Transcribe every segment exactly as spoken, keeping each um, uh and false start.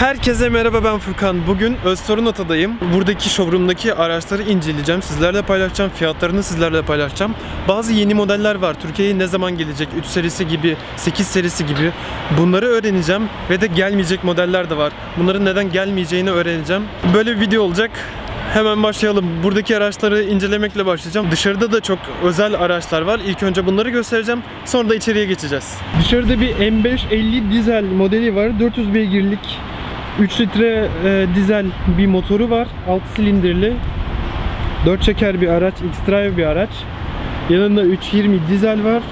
Herkese merhaba, ben Furkan. Bugün Öztorun-Ata'dayım. Buradaki showroom'daki araçları inceleyeceğim. Sizlerle paylaşacağım. Fiyatlarını sizlerle paylaşacağım. Bazı yeni modeller var. Türkiye'ye ne zaman gelecek? üç serisi gibi, sekiz serisi gibi. Bunları öğreneceğim. Ve de gelmeyecek modeller de var. Bunların neden gelmeyeceğini öğreneceğim. Böyle bir video olacak. Hemen başlayalım. Buradaki araçları incelemekle başlayacağım. Dışarıda da çok özel araçlar var. İlk önce bunları göstereceğim. Sonra da içeriye geçeceğiz. Dışarıda bir M beş elli dizel modeli var. dört yüz beygirlik. üç litre e, dizel bir motoru var. altı silindirli. dört çeker bir araç. X-Drive bir araç. Yanında üç yirmi dizel var.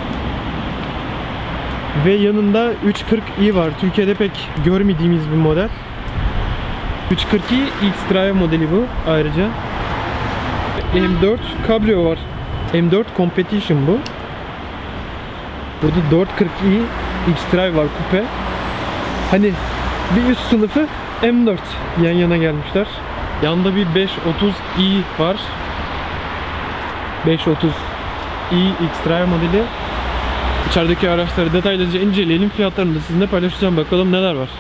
Ve yanında üç kırk i var. Türkiye'de pek görmediğimiz bir model. üç kırk i X-Drive modeli bu ayrıca. M dört Cabrio var. M dört Competition bu. Burada dört kırk i X-Drive var, kupe. Hani bir üst sınıfı M dört yan yana gelmişler. Yanında bir beş otuz i var. beş otuz i X-Drive modeli. İçerideki araçları detaylıca inceleyelim. Fiyatlarını da sizinle paylaşacağım. Bakalım neler var.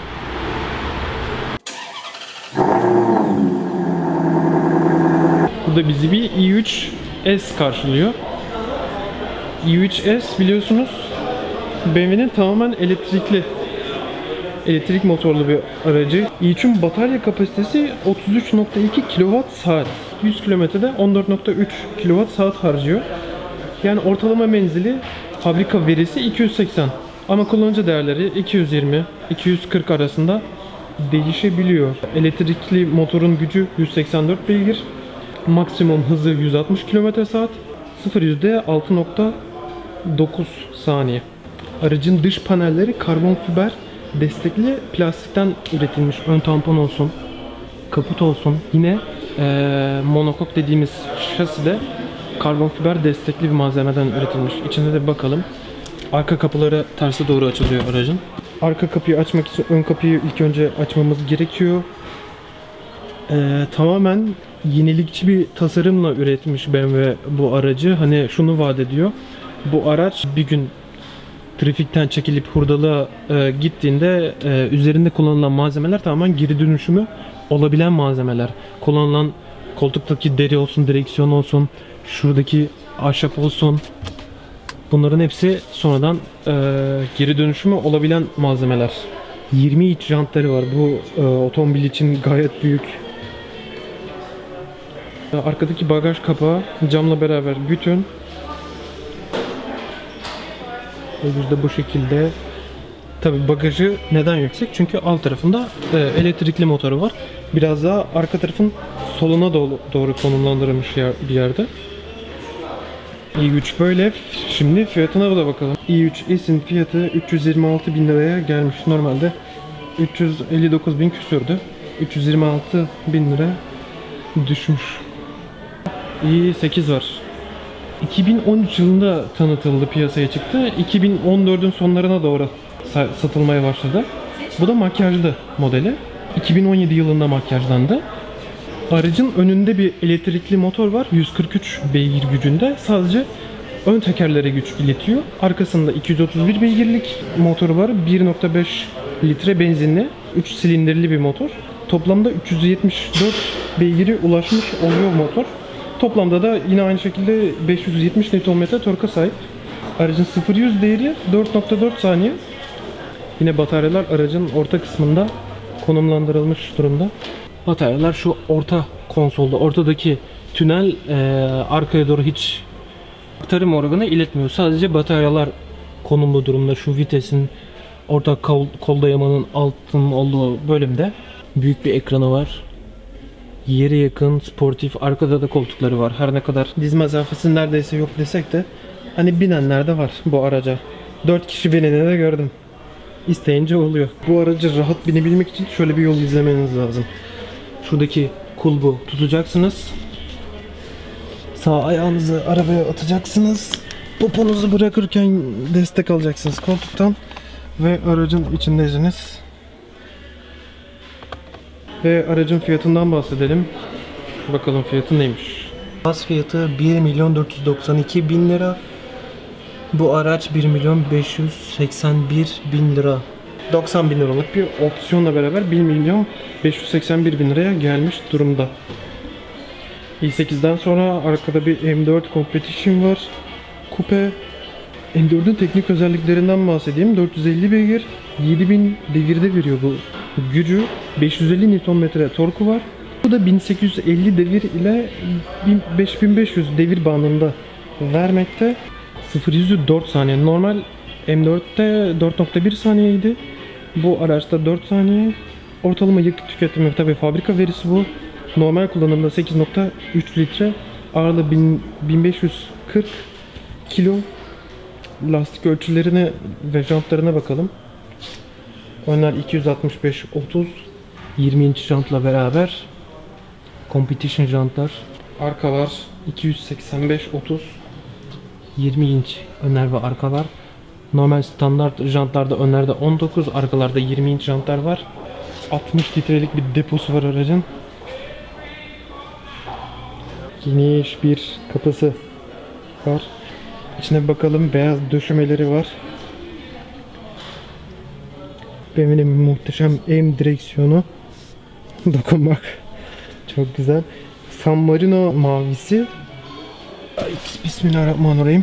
Burada bizi bir i üç S karşılıyor. i üç S biliyorsunuz B M W'nin tamamen elektrikli, elektrik motorlu bir aracı. i üçün batarya kapasitesi otuz üç nokta iki kilowatt saat. yüz kilometrede on dört nokta üç kilowatt saat harcıyor. Yani ortalama menzili, fabrika verisi iki yüz seksen. Ama kullanıcı değerleri iki yüz yirmi iki yüz kırk arasında değişebiliyor. Elektrikli motorun gücü yüz seksen dört beygir. Maksimum hızı yüz altmış kilometre saat. sıfır yüzde altı nokta dokuz saniye. Aracın dış panelleri karbon fiber destekli plastikten üretilmiş. Ön tampon olsun, kaput olsun. Yine ee, monokok dediğimiz şasi de karbon fiber destekli bir malzemeden üretilmiş. İçinde de bir bakalım. Arka kapıları terse doğru açılıyor aracın. Arka kapıyı açmak için ön kapıyı ilk önce açmamız gerekiyor. Ee, tamamen yenilikçi bir tasarımla üretmiş B M W bu aracı. Hani şunu vaat ediyor. Bu araç bir gün trafikten çekilip hurdalığa e, gittiğinde e, üzerinde kullanılan malzemeler tamamen geri dönüşümü olabilen malzemeler. Kullanılan koltuktaki deri olsun, direksiyon olsun, şuradaki ahşap olsun. Bunların hepsi sonradan e, geri dönüşümü olabilen malzemeler. yirmi inç jantları var. Bu e, otomobil için gayet büyük. Arkadaki bagaj kapağı camla beraber bütün. Bagajda bu şekilde. Tabi bagajı neden yüksek? Çünkü alt tarafında e, elektrikli motoru var. Biraz daha arka tarafın soluna doğru, doğru konumlandırılmış yer, bir yerde. i üç böyle. Şimdi fiyatına da bakalım. i üç S'in fiyatı üç yüz yirmi altı bin liraya gelmiş. Normalde üç yüz elli dokuz bin küsürdü. üç yüz yirmi altı bin lira düşmüş. i sekiz var. iki bin on üç yılında tanıtıldı, piyasaya çıktı. iki bin on dördün sonlarına doğru satılmaya başladı. Bu da makyajlı modeli. iki bin on yedi yılında makyajlandı. Aracın önünde bir elektrikli motor var. yüz kırk üç beygir gücünde. Sadece ön tekerlere güç iletiyor. Arkasında iki yüz otuz bir beygirlik motoru var. bir nokta beş litre benzinli, üç silindirli bir motor. Toplamda üç yüz yetmiş dört beygiri ulaşmış oluyor motor. Toplamda da yine aynı şekilde beş yüz yetmiş Nm torka sahip. Aracın sıfır yüz değeri dört nokta dört saniye. Yine bataryalar aracın orta kısmında konumlandırılmış durumda. Bataryalar şu orta konsolda, ortadaki tünel e, arkaya doğru hiç aktarım organı iletmiyor. Sadece bataryalar konumlu durumda. Şu vitesin, orta kol, kol dayamanın altının olduğu bölümde büyük bir ekranı var. Yere yakın, sportif, arkada da koltukları var. Her ne kadar diz mesafesi neredeyse yok desek de hani binenler de var bu araca. dört kişi bineni de gördüm. İsteyince oluyor. Bu aracı rahat binebilmek için şöyle bir yol izlemeniz lazım. Şuradaki kulbu tutacaksınız. Sağ ayağınızı arabaya atacaksınız. Poponuzu bırakırken destek alacaksınız koltuktan. Ve aracın içindeysiniz. Ve aracın fiyatından bahsedelim. Bakalım fiyatı neymiş. Baz fiyatı bir milyon dört yüz doksan iki bin lira. Bu araç bir milyon beş yüz seksen bir bin lira. doksan bin liralık bir opsiyonla beraber bir milyon beş yüz seksen bir bin liraya gelmiş durumda. i sekizden sonra arkada bir M dört Competition var. Coupe. M dördün teknik özelliklerinden bahsedeyim. dört yüz elli beygir, yedi bin devirde veriyor bu gücü. beş yüz elli Newton metre torku var. Bu da bin sekiz yüz elli devir ile beş bin beş yüz devir bandında vermekte. sıfır yüzü dört saniye. Normal M dörtte dört nokta bir saniyeydi. Bu araçta dört saniye. Ortalama yakıt tüketimi, tabi fabrika verisi bu. Normal kullanımda sekiz nokta üç litre. Ağırlığı bin beş yüz kırk kilo. Lastik ölçülerine ve jantlarına bakalım. Önler iki yüz altmış beş otuz yirmi inç jantla beraber. Competition jantlar. Arkalar iki yüz seksen beş otuz yirmi inç önler ve arkalar. Normal standart jantlarda önlerde on dokuz, arkalarda yirmi inç jantlar var. altmış litrelik bir deposu var aracın. Geniş bir kapısı var. İçine bakalım, beyaz döşemeleri var. B M W'nin muhteşem M direksiyonu. Dokunmak çok güzel. San Marino mavisi. Ay, bismillahirrahmanirrahim.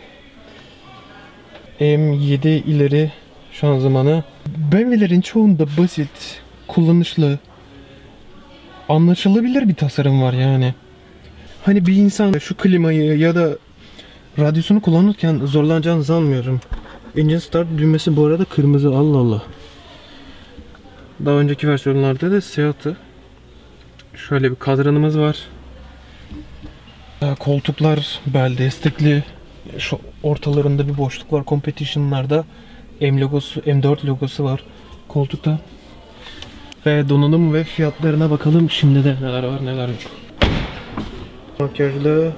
M yedi ileri şanzımanı. B M W'lerin çoğunda basit, kullanışlı, anlaşılabilir bir tasarım var yani. Hani bir insan şu klimayı ya da radyosunu kullanırken zorlanacağını sanmıyorum. Engine start düğmesi bu arada kırmızı, Allah Allah. Daha önceki versiyonlarda da siyahdı. Şöyle bir kadranımız var. Koltuklar bel destekli. Şu ortalarında bir boşluk var. Competition'larda M logosu, M dört logosu var koltukta. Ve donanım ve fiyatlarına bakalım şimdi de neler var neler yok. Makyajlı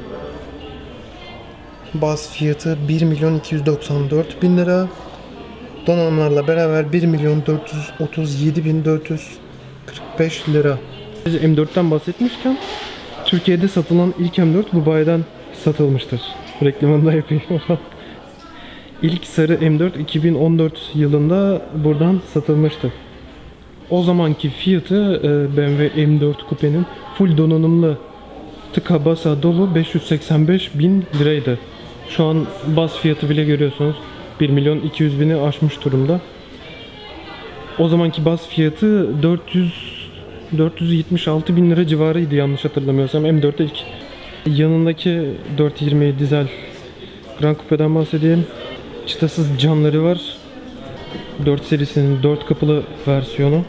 baz fiyatı bir milyon iki yüz doksan dört bin lira. Donanımlarla beraber bir milyon dört yüz otuz yedi bin dört yüz kırk beş lira. Biz M dörtten bahsetmişken Türkiye'de satılan ilk M dört bu bayiden satılmıştır. Reklamını da yapayım. İlk sarı M dört iki bin on dört yılında buradan satılmıştı. O zamanki fiyatı B M W M dört Coupe'nin full donanımlı tıka basa dolu beş yüz seksen beş bin liraydı. Şu an baz fiyatı bile görüyorsunuz bir milyon iki yüz bini aşmış durumda. O zamanki baz fiyatı dört yüz dört yüz yetmiş altı bin lira civarıydı yanlış hatırlamıyorsam. M dört ilk. Yanındaki dört yüz yirmi dizel Grand Coupe'den bahsedeyim. Çıtasız camları var. dört serisinin dört kapılı versiyonu.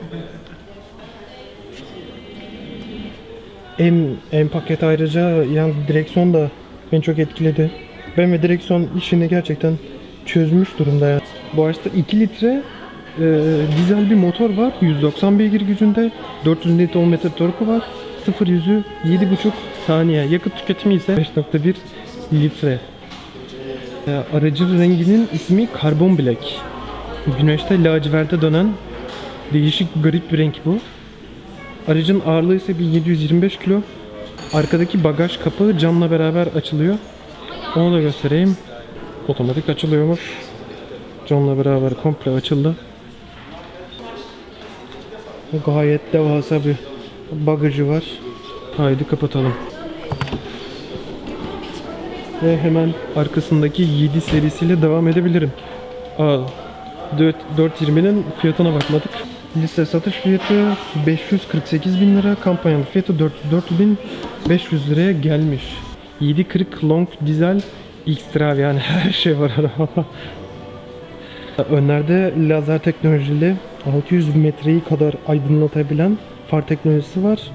M, M paket ayrıca yani direksiyon da beni çok etkiledi. Ben ve direksiyon işini gerçekten çözmüş durumda ya. Bu araçta iki litre e, dizel bir motor var. yüz doksan beygir gücünde. dört yüz Newton metre torku var. sıfır yüzü yedi buçuk saniye. Yakıt tüketimi ise beş nokta bir litre. E, aracın renginin ismi Carbon Black. Güneşte laciverte dönen değişik garip bir renk bu. Aracın ağırlığı ise bin yedi yüz yirmi beş kilo. Arkadaki bagaj kapağı camla beraber açılıyor. Onu da göstereyim. Otomatik açılıyormuş. Camla beraber komple açıldı. Gayet devasa bir bagajı var. Haydi kapatalım. Ve hemen arkasındaki yedi serisiyle devam edebilirim. Aa, dört yüz yirminin fiyatına bakmadık. Liste satış fiyatı beş yüz kırk sekiz bin lira, kampanyalı fiyatı dört yüz dört bin beş yüz liraya gelmiş. yedi kırk long dizel X-Drive, yani her şey var arabada. Önlerde lazer teknolojili altı yüz metreyi kadar aydınlatabilen far teknolojisi var.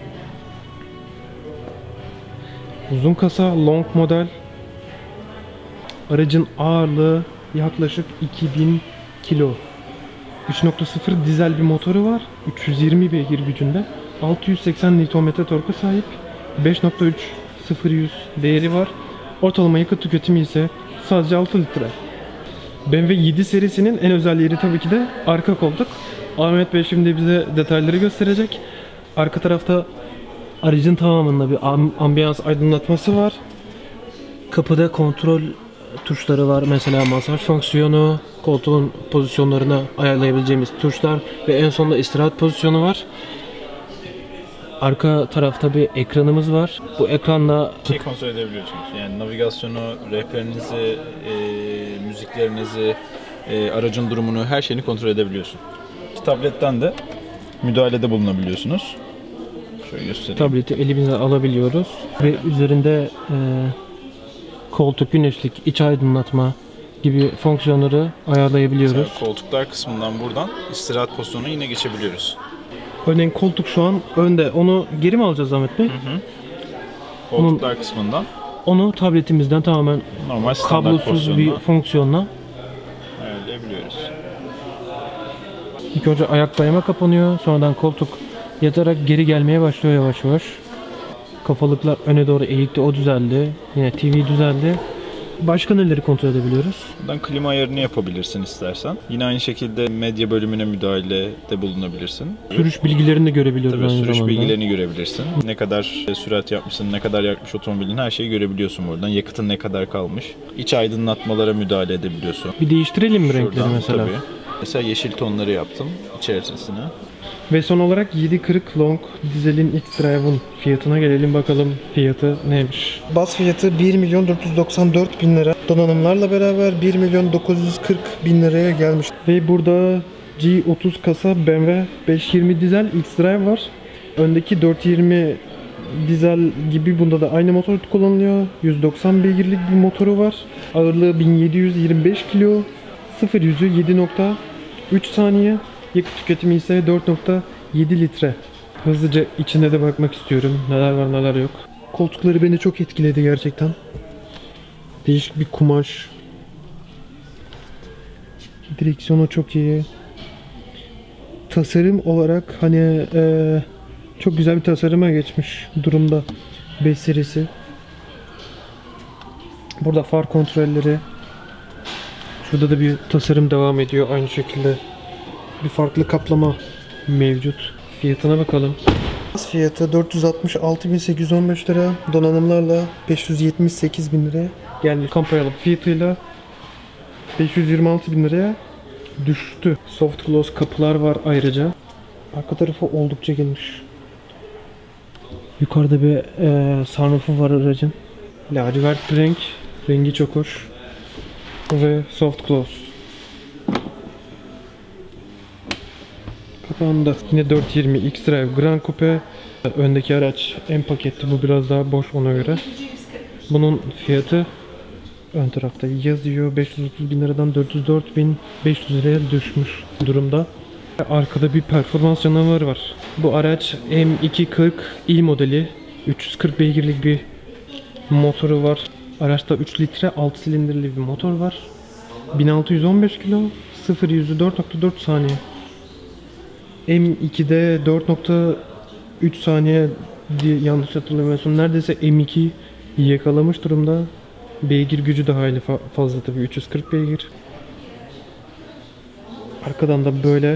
Uzun kasa long model. Aracın ağırlığı yaklaşık iki bin kilo. üç nokta sıfır dizel bir motoru var. üç yüz yirmi beygir gücünde. altı yüz seksen Nm torka sahip. beş nokta üç sıfır yüz değeri var. Ortalama yakıt tüketimi ise sadece altı litre. B M W yedi serisinin en özel yeri tabii ki de arka koltuk. Ahmet Bey şimdi bize detayları gösterecek. Arka tarafta aracın tamamında bir ambiyans aydınlatması var. Kapıda kontrol tuşları var. Mesela masaj fonksiyonu, koltuğun pozisyonlarını ayarlayabileceğimiz tuşlar ve en sonunda istirahat pozisyonu var. Arka tarafta bir ekranımız var. Bu ekranla şey kontrol edebiliyorsunuz. Yani navigasyonu, rehberinizi, e, müziklerinizi, e, aracın durumunu, her şeyini kontrol edebiliyorsun. Tabletten de müdahalede bulunabiliyorsunuz. Şöyle göstereyim. Tableti elimize alabiliyoruz ve üzerinde e, koltuk, güneşlik, iç aydınlatma gibi fonksiyonları ayarlayabiliyoruz. Mesela koltuklar kısmından buradan istirahat pozisyonuna yine geçebiliyoruz. Örneğin koltuk şu an önde. Onu geri mi alacağız Ahmet Bey? Hı hı. Koltuklar Onun, kısmından. Onu tabletimizden tamamen normal kablosuz bir fonksiyonla ayarlayabiliyoruz. İlk önce ayak dayama kapanıyor. Sonradan koltuk yatarak geri gelmeye başlıyor yavaş yavaş. Kafalıklar öne doğru eğikti. O düzeldi. Yine T V düzeldi. Başka neleri kontrol edebiliyoruz? Buradan klima ayarını yapabilirsin istersen. Yine aynı şekilde medya bölümüne müdahalede bulunabilirsin. Sürüş bilgilerini de görebiliyoruz Tabii, aynı sürüş zamanda. bilgilerini görebilirsin. Ne kadar sürat yapmışsın, ne kadar yakmış otomobilin, her şeyi görebiliyorsun buradan. Yakıtın ne kadar kalmış. İç aydınlatmalara müdahale edebiliyorsun. Bir değiştirelim mi Şuradan, renkleri mesela? Tabii. Mesela yeşil tonları yaptım içerisine. Ve son olarak yedi kırk Long dizelin X-Drive'ın fiyatına gelelim bakalım fiyatı neymiş. Bas fiyatı bir milyon dört yüz doksan dört bin lira. Donanımlarla beraber bir milyon dokuz yüz kırk bin liraya gelmiş. Ve burada G otuz kasa B M W beş yüz yirmi dizel X-Drive var. Öndeki dört yüz yirmi dizel gibi bunda da aynı motor kullanılıyor. yüz doksan beygirlik bir motoru var. Ağırlığı bin yedi yüz yirmi beş kilo. sıfır yüzü yedi nokta üç saniye. Yakıt tüketimi ise dört nokta yedi litre. Hızlıca içine de bakmak istiyorum. Neler var neler yok. Koltukları beni çok etkiledi gerçekten. Değişik bir kumaş. Direksiyonu çok iyi. Tasarım olarak hani ee, çok güzel bir tasarıma geçmiş durumda beş serisi. Burada far kontrolleri. Şurada da bir tasarım devam ediyor aynı şekilde. Bir farklı kaplama mevcut. Fiyatına bakalım. Fiyatı dört yüz altmış altı bin sekiz yüz on beş lira. Donanımlarla beş yüz yetmiş sekiz bin liraya. Yani kampanyalı fiyatıyla beş yüz yirmi altı bin liraya düştü. Soft close kapılar var ayrıca. Arka tarafı oldukça geniş. Yukarıda bir e, sunroofu var aracın. Lacivert renk. Rengi çok hoş. Ve soft close. Kapağında yine dört yüz yirmi X-Drive Grand Coupe. Öndeki araç en paketli, bu biraz daha boş ona göre. Bunun fiyatı ön tarafta yazıyor. beş yüz otuz bin liradan dört yüz dört bin beş yüz liraya düşmüş durumda. Arkada bir performans canavarı var. Bu araç M iki kırk i modeli. üç yüz kırk beygirlik bir motoru var. Araçta üç litre altı silindirli bir motor var. bin altı yüz on beş kilo. sıfır yüzü dört nokta dört saniye. M iki'de dört nokta üç saniye diye yanlış hatırlamıyorsam neredeyse M iki'yi yakalamış durumda. Beygir gücü de hayli fa fazla tabii, üç yüz kırk beygir. Arkadan da böyle.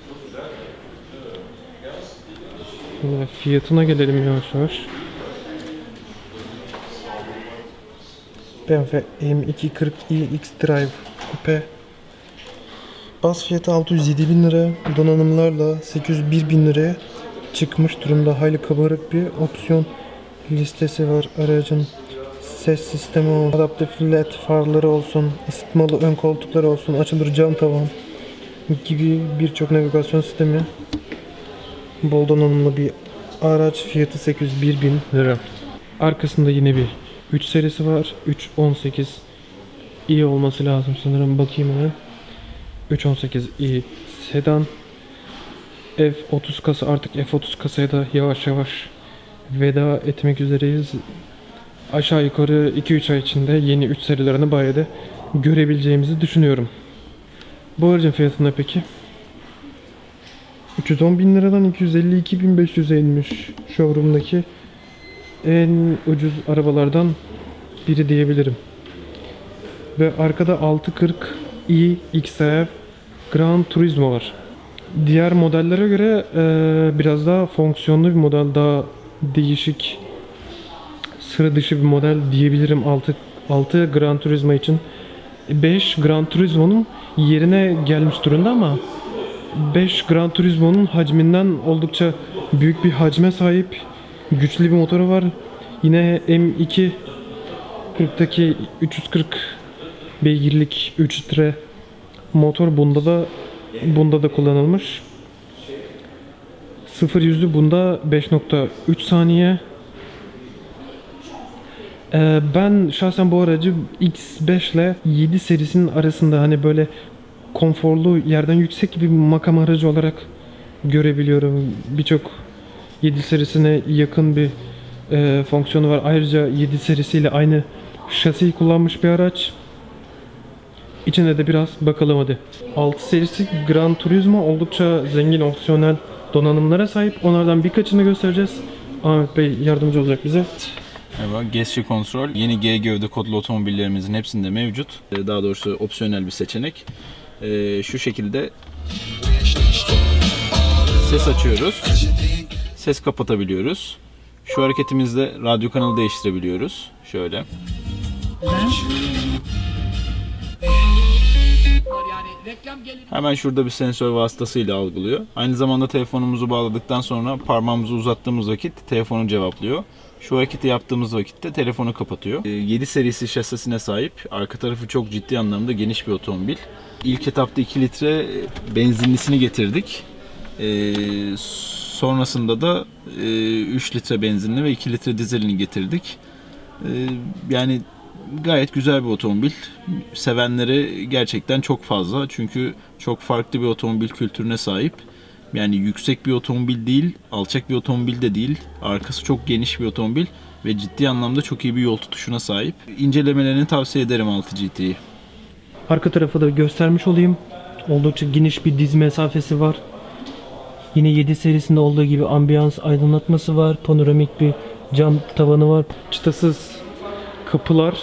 Fiyatına gelelim yavaş yavaş. B M W M iki kırk i X-Drive Coupe. Bas fiyatı altı yüz yedi bin lira. Donanımlarla sekiz yüz bir bin liraya çıkmış durumda. Hayli kabarık bir opsiyon listesi var aracın. Ses sistemi olsun, adaptif led farları olsun, ısıtmalı ön koltuklar olsun, açılır cam tavan gibi birçok navigasyon sistemi. Bol donanımlı bir araç, fiyatı sekiz yüz bir bin lira. Arkasında yine bir üç serisi var. üç on sekiz i olması lazım sanırım, bakayım hemen. üç on sekiz i sedan. F otuz kasa, artık F otuz kasaya da yavaş yavaş veda etmek üzereyiz. Aşağı yukarı iki üç ay içinde yeni üç serilerini bayide görebileceğimizi düşünüyorum. Bu aracın fiyatında peki? üç yüz on bin liradan iki yüz elli iki bin beş yüze inmiş. Showroom'daki en ucuz arabalardan biri diyebilirim. Ve arkada altı kırk i X-Drive Gran Turismo var. Diğer modellere göre e, biraz daha fonksiyonlu bir model, daha değişik, sıra dışı bir model diyebilirim. altı altı Gran Turismo için. beş Gran Turismo'nun yerine gelmiş durumda ama beş Gran Turismo'nun hacminden oldukça büyük bir hacme sahip, güçlü bir motoru var. Yine M iki kırktaki üç yüz kırk beygirlik üç litre motor bunda da bunda da kullanılmış. sıfır yüzü bunda beş nokta üç saniye. Ee, ben şahsen bu aracı X beş ile yedi serisinin arasında hani böyle konforlu, yerden yüksek bir makam aracı olarak görebiliyorum. Birçok yedi serisine yakın bir e, fonksiyonu var. Ayrıca yedi serisiyle aynı şasiyi kullanmış bir araç. İçine de biraz bakalım hadi. altı serisi Gran Turismo oldukça zengin opsiyonel donanımlara sahip. Onlardan birkaçını göstereceğiz. Ahmet Bey yardımcı olacak bize. Merhaba, Gesture Control yeni G gövde kodlu otomobillerimizin hepsinde mevcut. Daha doğrusu opsiyonel bir seçenek. Ee, şu şekilde ses açıyoruz. Ses kapatabiliyoruz. Şu hareketimizde radyo kanalı değiştirebiliyoruz. Şöyle. Hemen şurada bir sensör vasıtasıyla algılıyor. Aynı zamanda telefonumuzu bağladıktan sonra parmağımızı uzattığımız vakit telefonu cevaplıyor. Şu hareketi yaptığımız vakitte telefonu kapatıyor. yedi serisi şasisine sahip. Arka tarafı çok ciddi anlamda geniş bir otomobil. İlk etapta iki litre benzinlisini getirdik. Ee, sonrasında da e, üç litre benzinli ve iki litre dizelini getirdik. Ee, yani gayet güzel bir otomobil. Sevenleri gerçekten çok fazla. Çünkü çok farklı bir otomobil kültürüne sahip. Yani yüksek bir otomobil değil, alçak bir otomobil de değil. Arkası çok geniş bir otomobil ve ciddi anlamda çok iyi bir yol tutuşuna sahip. İncelemelerini tavsiye ederim altı G T'yi. Arka tarafı da göstermiş olayım. Oldukça geniş bir diz mesafesi var. Yine yedi serisinde olduğu gibi ambiyans aydınlatması var. Panoramik bir cam tavanı var. Çıtasız kapılar.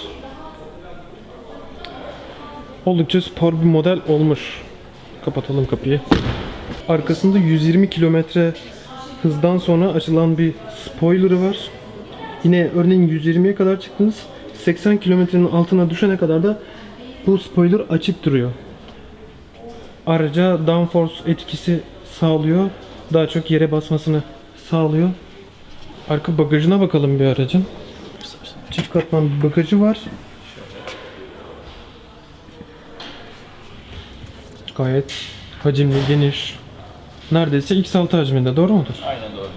Oldukça spor bir model olmuş. Kapatalım kapıyı. Arkasında yüz yirmi kilometre hızdan sonra açılan bir spoiler'ı var. Yine örneğin yüz yirmiye kadar çıktınız. seksen kilometrenin altına düşene kadar da bu spoiler açık duruyor. Araca downforce etkisi sağlıyor. Daha çok yere basmasını sağlıyor. Arka bagajına bakalım bir aracın. Çift katman bir bagajı var. Gayet hacimli, geniş. Neredeyse X altı hacminde, doğru mudur? Aynen doğru.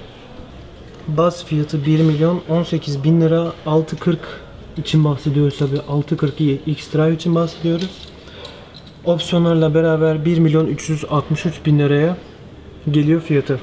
Baz fiyatı bir milyon on sekiz bin lira. altı kırk için bahsediyoruz tabi. altı kırk X-Drive için bahsediyoruz. Opsiyonlarla beraber bir milyon üç yüz altmış üç bin liraya geliyor fiyatı.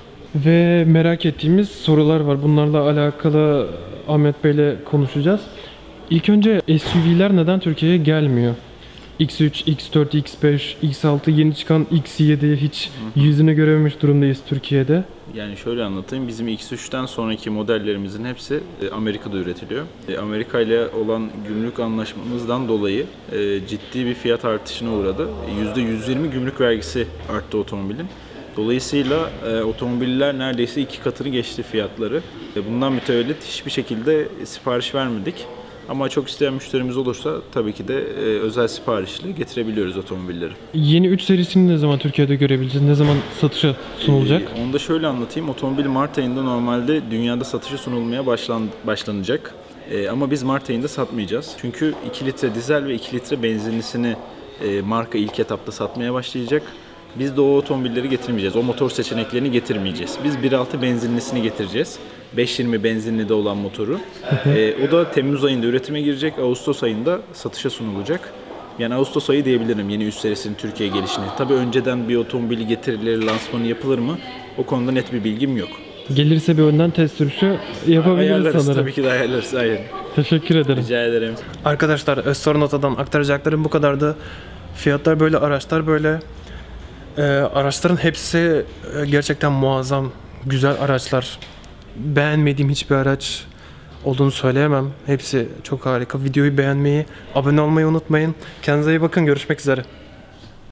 Ve merak ettiğimiz sorular var. Bunlarla alakalı Ahmet Bey'le konuşacağız. İlk önce S U V'ler neden Türkiye'ye gelmiyor? X üç, X dört, X beş, X altı, yeni çıkan X yedi hiç yüzünü görememiş durumdayız Türkiye'de. Yani şöyle anlatayım, bizim X üçten sonraki modellerimizin hepsi Amerika'da üretiliyor. Amerika ile olan gümrük anlaşmamızdan dolayı ciddi bir fiyat artışına uğradı. yüzde yüz yirmi gümrük vergisi arttı otomobilin. Dolayısıyla e, otomobiller neredeyse iki katını geçti fiyatları. E, bundan mütevellit hiçbir şekilde sipariş vermedik. Ama çok isteyen müşterimiz olursa tabii ki de e, özel siparişle getirebiliyoruz otomobilleri. Yeni üç serisini ne zaman Türkiye'de görebileceğiz? Ne zaman satışa sunulacak? E, onu da şöyle anlatayım. Otomobil Mart ayında normalde dünyada satışa sunulmaya başlan, başlanacak. E, ama biz Mart ayında satmayacağız. Çünkü iki litre dizel ve iki litre benzinlisini e, marka ilk etapta satmaya başlayacak. Biz de o otomobilleri getirmeyeceğiz. O motor seçeneklerini getirmeyeceğiz. Biz bir altı benzinlisini getireceğiz. beş yirmi benzinli de olan motoru. ee, o da Temmuz ayında üretime girecek. Ağustos ayında satışa sunulacak. Yani Ağustos ayı diyebilirim yeni üst serisinin Türkiye'ye gelişine. Tabii önceden bir otomobili getirilir, lansmanı yapılır mı? O konuda net bir bilgim yok. Gelirse bir önden test sürüşü yapabiliriz ayarlarız, sanırım. Tabii ki de ayarlarız. Aynen. Teşekkür ederim. Rica ederim. Arkadaşlar Özsornota'dan aktaracaklarım bu kadardı. Fiyatlar böyle, araçlar böyle. Ee, araçların hepsi gerçekten muazzam, güzel araçlar. Beğenmediğim hiçbir araç olduğunu söyleyemem. Hepsi çok harika. Videoyu beğenmeyi, abone olmayı unutmayın. Kendinize iyi bakın. Görüşmek üzere.